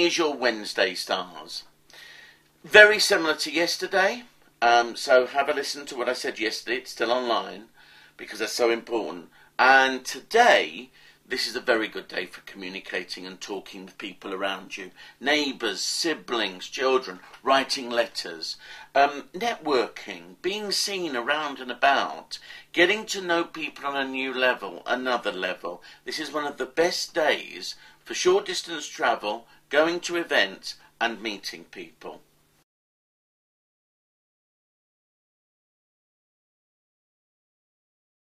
here's your Wednesday stars. Very similar to yesterday. So have a listen to what I said yesterday. It's still online because that's so important. And today, this is a very good day for communicating and talking with people around you. Neighbours, siblings, children, writing letters, networking, being seen around and about, getting to know people on a new level, another level. This is one of the best days for short distance travel, going to events and meeting people.